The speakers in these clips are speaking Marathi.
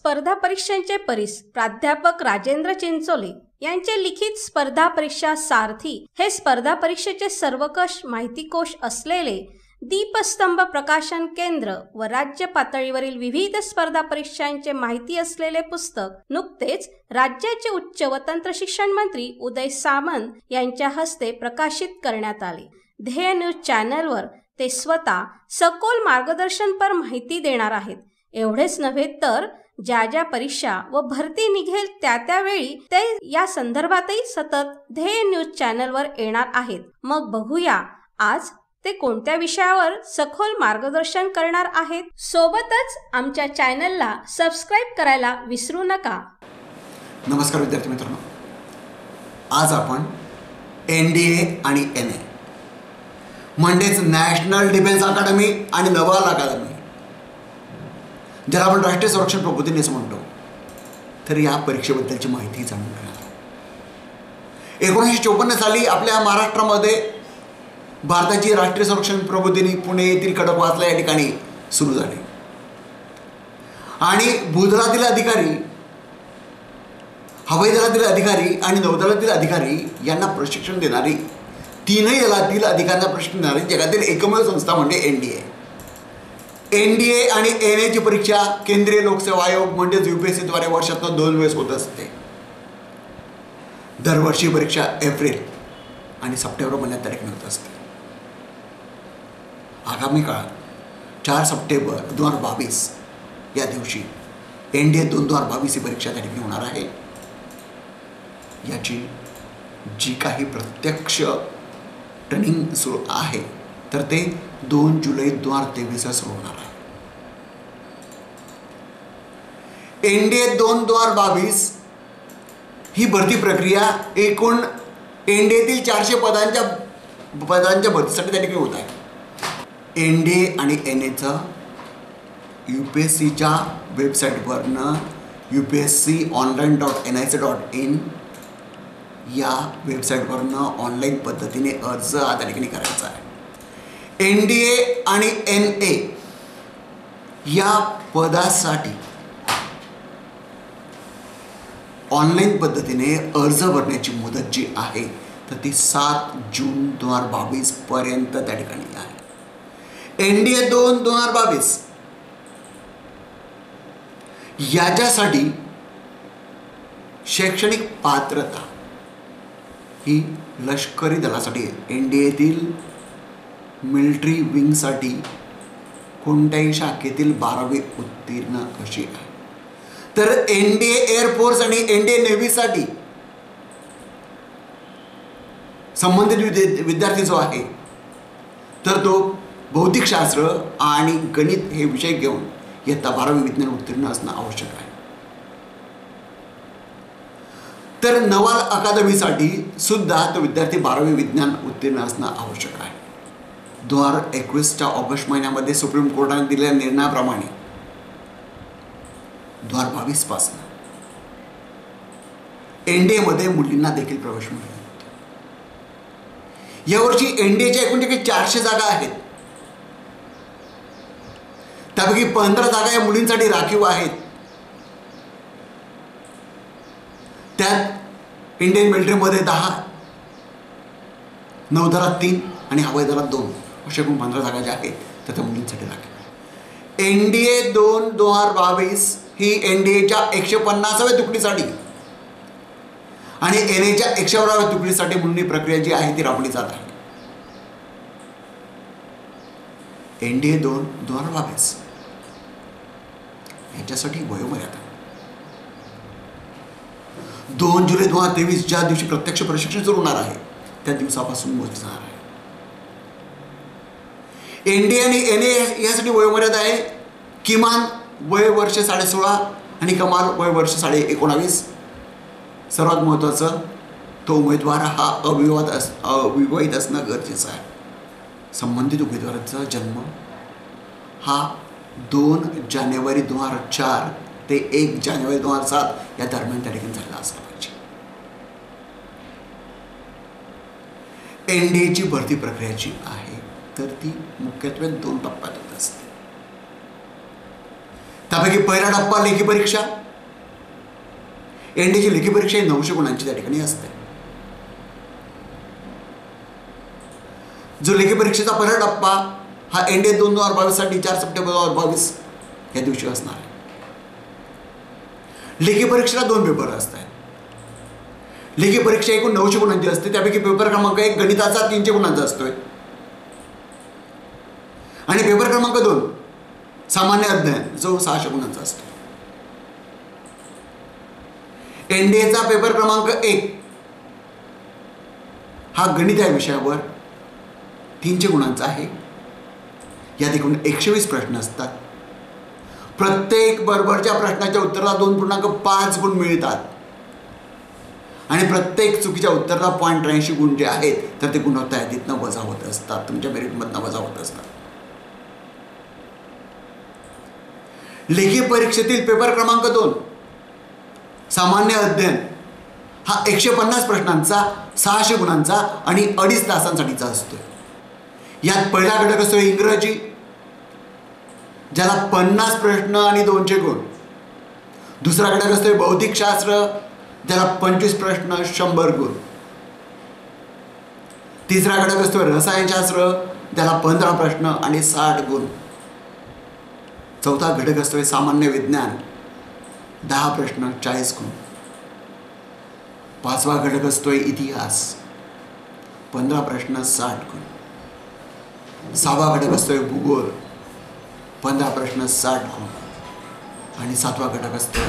स्पर्धा परीक्षांचे प्राध्यापक राजेंद्र चिंचोले यांचे लिखित स्पर्धा परीक्षा सारथी हे स्पर्धा परीक्षेचे सर्वकष माहितीकोश असलेले दीपस्तंभ प्रकाशन केंद्र व राज्य पातळीवरील विविध स्पर्धा परीक्षांचे माहिती असलेले पुस्तक नुकतेच राज्याचे उच्च व तंत्र शिक्षण मंत्री उदय सामंत यांच्या हस्ते प्रकाशित करण्यात आले। ध्येय न्यूज चॅनलवर ते स्वतः सखोल मार्गदर्शनपर माहिती देणार आहेत। एवढेच नव्हे तर ज्या ज्या परीक्षा व भरती निघेल त्यावेळी ते या संदर्भातही सतत ध्येय न्यूज चॅनलवर येणार आहेत। मग बघूया आज ते कोणत्या विषयावर सखोल मार्गदर्शन करणार आहेत। सोबतच आमच्या चॅनलला सबस्क्राइब करायला विसरू नका। नमस्कार विद्यार्थी मित्रांनो, आज आपण NDA आणि NA म्हणजेच नॅशनल डिफेन्स अकादमी आणि नवाल अकादमी, ज्याला आपण राष्ट्रीय संरक्षण प्रबोधिनी असं म्हणतो, तर या परीक्षेबद्दलची माहिती जाणून घेणार। 1954 साली आपल्या महाराष्ट्रामध्ये भारताची राष्ट्रीय संरक्षण प्रबोधिनी पुणे येथील खडकवासला या ठिकाणी सुरू झाली आणि भूदलातील अधिकारी, हवाई दलातील अधिकारी आणि नौदलातील अधिकारी यांना प्रशिक्षण देणारी, तीनही दलातील अधिकाऱ्यांना प्रशिक्षण देणारी जगातील एकमेव संस्था म्हणजे NDA आणि NA ची परीक्षा केंद्रीय लोकसेवा आयोग म्हणजेच UPSC द्वारे वर्षातून 2 वेळेस होत असते। दरवर्षी परीक्षा एप्रिल आणि सप्टेंबर महिन्यात तारीख होत असते। आगामी काळात 4 सप्टेंबर 2022 या दिवशी NDA 2022 ही परीक्षा त्या ठिकाणी होणार आहे। याची जी काही प्रत्यक्ष ट्रेनिंग सुरू आहे तर ते 2 जुलै 2023 सुरू होणार आहे। NDA 2022 ही भरती प्रक्रिया एकूण NDAतील 400 पदांच्या भरतीसाठी त्या ठिकाणी होत आहे। NDA आणि NAचं UPSCच्या वेबसाईटवरनं upsconline.nic.in या वेबसाईटवरनं ऑनलाईन पद्धतीने अर्ज त्या ठिकाणी करायचा आहे। NDA आणि NA या पदासाठी ऑनलाईन पद्धतीने अर्ज भरण्याची मुदत जी आहे तर ती 7 जून 2022 पर्यंत त्या ठिकाणी आहे। NDA 2022 याच्यासाठी शैक्षणिक पात्रता ही लष्करी दलासाठी NDAतील मिलिटरी विंगसाठी कोणत्याही शाखेतील 12वी उत्तीर्ण अशी आहे। तर NDA एअरफोर्स आणि NDA नेव्हीसाठी संबंधित विद्यार्थी जो आहे तर तो भौतिकशास्त्र आणि गणित हे विषय घेऊन इयत्ता 12वी विज्ञान उत्तीर्ण असणं आवश्यक आहे। तर नवाल अकादमीसाठी सुद्धा तो विद्यार्थी 12वी विज्ञान उत्तीर्ण असणं आवश्यक आहे। 2021च्या ऑगस्ट महिन्यामध्ये सुप्रीम कोर्टाने दिलेल्या निर्णयाप्रमाणे 2022 पासून NDA मध्ये मुलींना देखील प्रवेश मिळतो। यावर्षी NDAच्या एकूण 400 जागा आहेत, त्यापैकी 15 जागा या मुलींसाठी राखीव आहेत। त्यात इंडियन मिलिटरीमध्ये 10, नौदलात 3 आणि हवाई दलात 2 अशा एकूण 15 जागा ज्या आहेत त्या त्या मुलींसाठी राखीव आहेत। NDA 2022 ही NDAच्या 150व्या तुकडीसाठी आणि NAच्या 100व्या तुकडीसाठी मुंडणी प्रक्रिया जी आहे ती राबवली जात आहे। NDA 2022 याच्यासाठी वयोमर्यादा 2 जुलै 2023 ज्या दिवशी प्रत्यक्ष प्रशिक्षण सुरू होणार आहे त्या दिवसापासून मोजली जाणार आहे। NDA आणि NA यासाठी वयोमर्यादा आहे किमान वय वर्ष 16.5 आणि कमाल वय वर्ष 19.5। सर्वात महत्त्वाचं तो उमेदवार हा अविवाहित असणं गरजेचं आहे। संबंधित उमेदवाराचा जन्म हा 2 जानेवारी 2004 ते 1 जानेवारी 2007 या दरम्यान त्या ठिकाणी झालेला असला पाहिजे। NDAची भरती प्रक्रिया जी आहे तर ती मुख्यत्वे 2 टप्प्यात होत असते। त्यापैकी पहिला टप्पा लेखी परीक्षा. एनडीची लेखी परीक्षा ही 900 गुणांची त्या ठिकाणी असते. जो लेखी परीक्षेचा पहिला टप्पा हा एनडीए 2022 साठी 4 सप्टेंबर 2022 या दिवशी असणार आहे. लेखी परीक्षेला 2 पेपर असतात. लेखी परीक्षा एकूण 900 गुणांची असते. त्यापैकी पेपर क्रमांक 1 गणिताचा 300 गुणांचा असतोय आणि पेपर क्रमांक 2 सामान्य अध्ययन जो 600 गुणांचा असतो. एनडीएचा पेपर क्रमांक 1 हा गणित या विषयावर 300 गुणांचा आहे. यात एकूण 120 प्रश्न असतात. प्रत्येक बरोबरच्या प्रश्नाच्या उत्तराला 2.5 गुण मिळतात आणि प्रत्येक चुकीच्या उत्तराला 0.83 गुण जे आहेत तर ते गुणवत्ता यादीतनं वजा होत असतात, तुमच्या मेरिटमधनं वजा होत असतात. लेखी परीक्षेतील पेपर क्रमांक 2 सामान्य अध्ययन हा 150 प्रश्नांचा 600 गुणांचा आणि 2.5 तासांसाठीचा असतो. यात पहिला घटक असतो इंग्रजी, ज्याला 50 प्रश्न आणि 200 गुण. दुसरा घटक असतो भौतिकशास्त्र, ज्याला 25 प्रश्न 100 गुण. तिसरा घटक असतो रसायनशास्त्र, ज्याला 15 प्रश्न आणि 60 गुण. चौथा घटक असतो सामान्य विज्ञान, 10 प्रश्न 40 गुण. पाचवा घटक असतोय इतिहास, 15 प्रश्न 60 गुण. सहावा घटक असतोय भूगोल, 15 प्रश्न 60 गुण. आणि सातवा घटक असतोय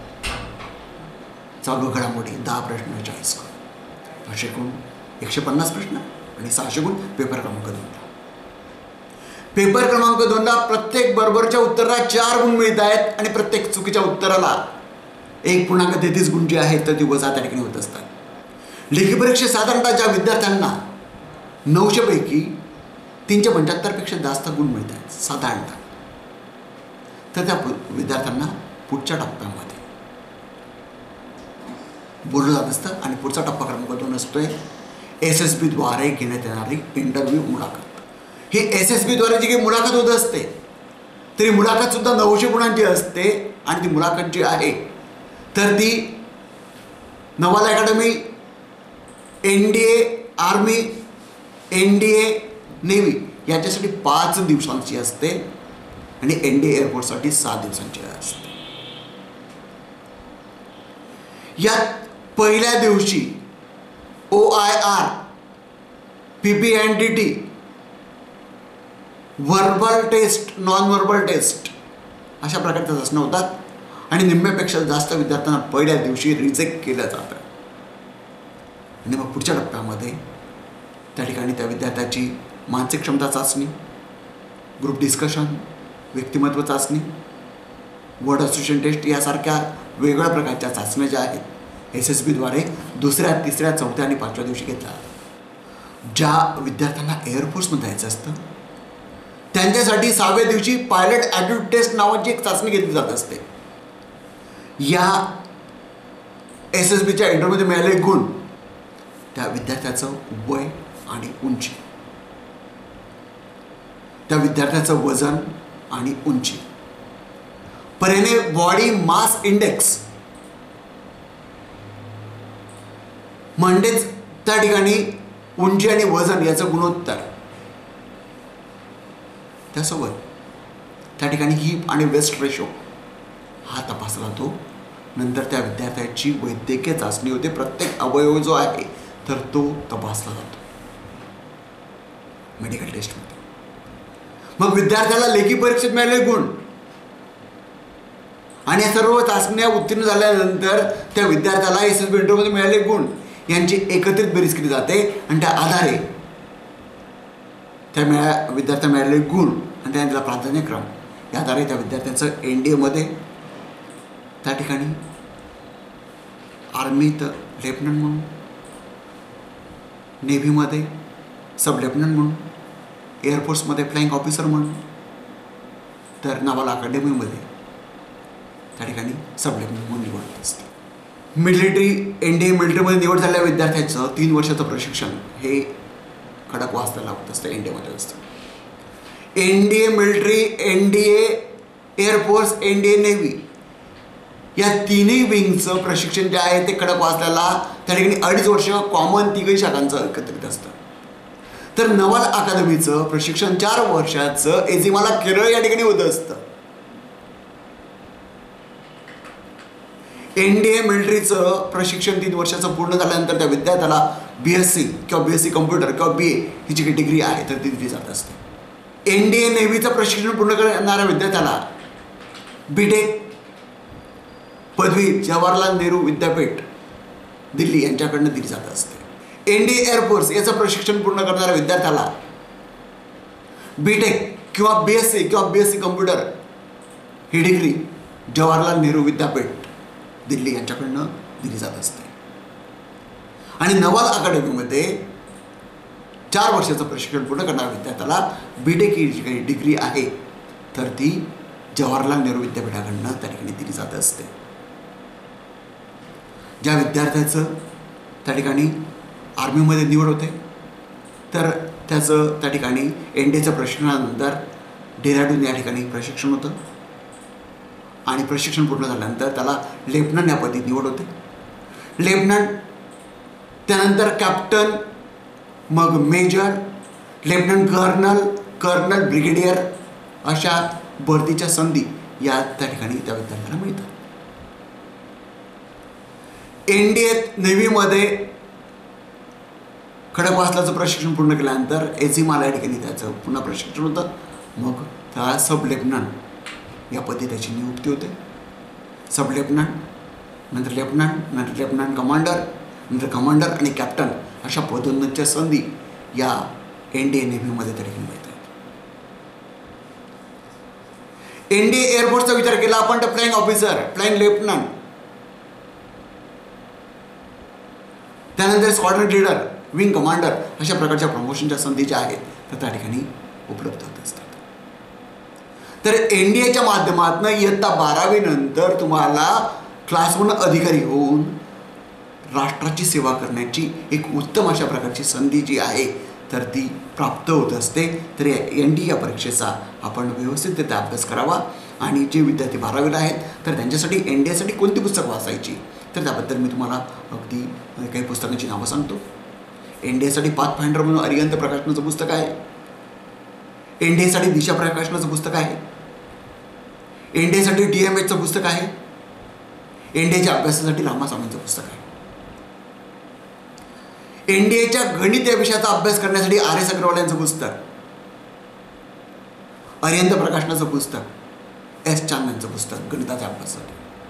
चालू घडामोडी, 10 प्रश्न 40 गुण. असे एकूण 150 प्रश्न आणि 600 गुण पेपर क्रमांक 2. पेपर क्रमांक 2ला प्रत्येक बरोबरच्या उत्तराला 4 गुण मिळत आहेत आणि प्रत्येक चुकीच्या उत्तराला 1.33 गुण जे आहेत तर ती वजा त्या ठिकाणी होत असतात. लेखी परीक्षेत साधारणतः ज्या विद्यार्थ्यांना 900 पैकी 375 पेक्षा जास्त गुण मिळत आहेत साधारणतः, तर त्या विद्यार्थ्यांना पुढच्या टप्प्यामध्ये बोललं जात असतं. आणि पुढचा टप्पा क्रमांक 2 असतोय SSB द्वारे घेण्यात येणारी इंटरव्ह्यू मुलाखत. ही SSB द्वारे जी काही मुलाखत होत असते तरी मुलाखत सुद्धा 900 गुणांची असते आणि ती मुलाखत जी आहे तर ती naval academy, NDA army, NDA navy याच्यासाठी 5 दिवसांची असते आणि NDA एअरफोर्ससाठी 7 दिवसांची असते. यात पहिल्या दिवशी OIR, PPNDT, verbal test, non verbal test अशा प्रकारच्या चाचण्या होतात आणि निम्म्यापेक्षा जास्त विद्यार्थ्यांना पहिल्या दिवशी रिजेक्ट केलं जातं. आणि मग पुढच्या टप्प्यामध्ये त्या ठिकाणी त्या विद्यार्थ्याची मानसिक क्षमता चाचणी, ग्रुप डिस्कशन, व्यक्तिमत्व चाचणी, वर्ड असोसिएशन टेस्ट यासारख्या वेगवेगळ्या प्रकारच्या चाचण्या ज्या आहेत SSB द्वारे 2ऱ्या, 3ऱ्या, 4थ्या आणि 5व्या दिवशी घेतल्या. ज्या विद्यार्थ्यांना एअरफोर्समध्ये जायचं असतं त्यांच्यासाठी 6व्या दिवशी पायलट ॲप्टिट्यूड टेस्ट नावाची एक चाचणी घेतली जात असते. या SSBच्या इंटरव्ह्यूमध्ये मिळालेले गुण त्या विद्यार्थ्याचं वय आणि उंची, त्या विद्यार्थ्याचं वजन आणि उंची, पर्यायाने बॉडी मास इंडेक्स म्हणजेच त्या ठिकाणी उंची आणि वजन याचं गुणोत्तर, त्यासोबत त्या ठिकाणी हिप आणि वेस्ट रेशो हा तपासला जातो. नंतर त्या विद्यार्थ्याची वैद्यकीय चाचणी होते. प्रत्येक अवयव जो आहे तर तो तपासला जातो मेडिकल टेस्टमध्ये. मग विद्यार्थ्याला लेखी परीक्षेत मिळालेले गुण आणि या सर्व चाचण्या उत्तीर्ण झाल्यानंतर त्या विद्यार्थ्याला SSB इंटरव्ह्यूमध्ये मिळालेले गुण यांची एकत्रित बेरीज केली जाते आणि त्या आधारे त्या विद्यार्थ्यांना मिळालेले गुण आणि त्याला प्राधान्यक्रम या आधारे त्या विद्यार्थ्यांचं NDA मध्ये त्या ठिकाणी आर्मीत लेफ्टनंट म्हणून, नेव्हीमध्ये सब लेफ्टनंट म्हणून, एअरफोर्समध्ये फ्लाईंग ऑफिसर म्हणून, तर नावाल अकॅडमीमध्ये त्या ठिकाणी सब लेफ्टनंट म्हणून निवड असते. मिलिटरी NDA मिलिटरीमध्ये निवड झालेल्या विद्यार्थ्यांचं 3 वर्षाचं प्रशिक्षण हे खडक वाचता लागत असतं NDAमध्ये असतं. NDA military, NDA air force, NDA, navy या तिन्ही विंगचं प्रशिक्षण जे आहे ते खडकवासल्याला त्या ठिकाणी 2.5 वर्ष कॉमन तिघही शाखांचं एकत्रित असतं. तर नवाल अकादमीचं प्रशिक्षण 4 वर्षाचं एजिमाला केरळ या ठिकाणी होत असतं. NDA मिलिटरीचं प्रशिक्षण 3 वर्षाचं पूर्ण झाल्यानंतर त्या विद्यार्थ्याला BSc किंवा BSc कम्प्युटर किंवा BA ही जी काही डिग्री आहे तर ती दिली जात असते. NDA नेव्हीचं प्रशिक्षण पूर्ण करणाऱ्या विद्यार्थ्याला BTech पदवी जवाहरलाल नेहरू विद्यापीठ दिल्ली यांच्याकडनं दिली जात असते. NDA एअरफोर्स याचं प्रशिक्षण पूर्ण करणाऱ्या विद्यार्थ्याला BTech किंवा BSc किंवा BSc कम्प्युटर ही डिग्री जवाहरलाल नेहरू विद्यापीठ दिल्ली यांच्याकडनं दिली जात असते. आणि नवाल अकादमीमध्ये 4 वर्षाचं प्रशिक्षण पूर्ण करणाऱ्या विद्यार्थ्याला BTech ही जी काही डिग्री आहे तर ती जवाहरलाल नेहरू विद्यापीठाकडनं त्या ठिकाणी दिली जात असते. ज्या विद्यार्थ्याचं त्या ठिकाणी आर्मीमध्ये निवड होते तर त्याचं त्या ठिकाणी NDAच्या प्रशिक्षणानंतर डेहराडून या ठिकाणी प्रशिक्षण होतं आणि प्रशिक्षण पूर्ण झाल्यानंतर त्याला लेफ्टनंट या पदी निवड होते. लेफ्टनंट त्यानंतर कॅप्टन, मग मेजर, लेफ्टनंट कर्नल, ब्रिगेडियर अशा भरतीच्या संधी या त्या ठिकाणी त्या विद्यार्थ्यांना मिळतात. NDA नेव्हीमध्ये खडकवासल्याचं प्रशिक्षण पूर्ण केल्यानंतर एजिमाला या ठिकाणी त्याचं पुन्हा प्रशिक्षण होतं. मग त्या सब लेफ्टनंट या पदी त्याची नियुक्ती होते. सब लेफ्टनंट, नंतर लेफ्टनंट कमांडर, नंतर कमांडर आणि कॅप्टन अशा पदोन्नतीच्या संधी या NDA नेव्हीमध्ये त्या ठिकाणी मिळतात. NDA एअरफोर्सचा विचार केला आपण तर फ्लाइंग ऑफिसर, फ्लाइंग लेफ्टनंट, त्यानंतर स्क्वॉड्रन लीडर, विंग कमांडर अशा प्रकारच्या प्रमोशनच्या संधी ज्या आहेत तर त्या ठिकाणी उपलब्ध होत असतात. तर NDAच्या माध्यमातून इयत्ता 12वी नंतर तुम्हाला क्लास 1 अधिकारी होऊन राष्ट्राची सेवा करण्याची एक उत्तम अशा प्रकारची संधी जी आहे तर ती प्राप्त होत असते. तर NDA या परीक्षेचा आपण व्यवस्थितरित्या अभ्यास करावा. आणि जे विद्यार्थी 12वीला आहेत तर त्यांच्यासाठी NDAसाठी कोणती पुस्तकं वाचायची तर त्याबद्दल मी तुम्हाला अगदी काही पुस्तकांची नावं सांगतो. NDAसाठी पाथफाइंडर म्हणून अरिहंत प्रकाशनाचं पुस्तक आहे. NDAसाठी दिशा प्रकाशनाचं पुस्तक आहे. NDAसाठी DMHचं पुस्तक आहे. NDAच्या अभ्यासासाठी रामास्वामींचं पुस्तक आहे. NDAच्या गणित या विषयाचा अभ्यास करण्यासाठी RS अग्रवाल यांचं पुस्तक, अरिहंत प्रकाशनाचं पुस्तक, S चांद यांचं पुस्तक गणिताच्या अभ्यासासाठी.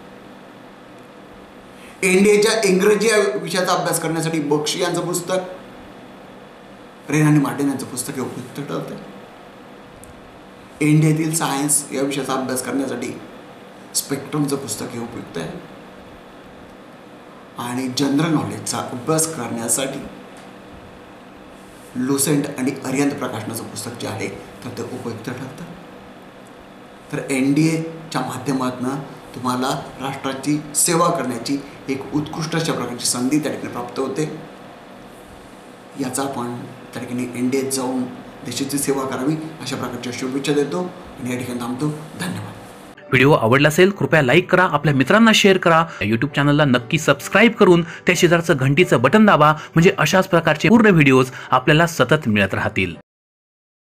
NDAच्या इंग्रजी या विषयाचा अभ्यास करण्यासाठी बक्षी यांचं पुस्तक, रेन आणि मार्टिन यांचं पुस्तक हे उपयुक्त ठरतं. NDAतील सायन्स या विषयाचा अभ्यास करण्यासाठी स्पेक्ट्रमचं पुस्तक हे उपयुक्त आहे. आणि जनरल नॉलेजचा अभ्यास करण्यासाठी लुसेंट आणि अरिहंत प्रकाशनाचं पुस्तक जे आहे तर ते उपयुक्त ठरतं. तर NDAच्या माध्यमातून तुम्हाला राष्ट्राची सेवा करण्याची एक उत्कृष्ट अशा प्रकारची संधी त्या ठिकाणी प्राप्त होते. याचा आपण त्या ठिकाणी NDAत जाऊन देशाची सेवा करावी अशा प्रकारच्या शुभेच्छा देतो आणि या ठिकाणी थांबतो. धन्यवाद. व्हिडिओ आवडला असेल कृपया लाईक करा, आपल्या मित्रांना शेअर करा. यूट्यूब चॅनलला नक्की सबस्क्राईब करून त्या शेजारचं घंटीचं बटन दाबा म्हणजे अशाच प्रकारचे पूर्ण व्हिडिओज आपल्याला सतत मिळत राहतील.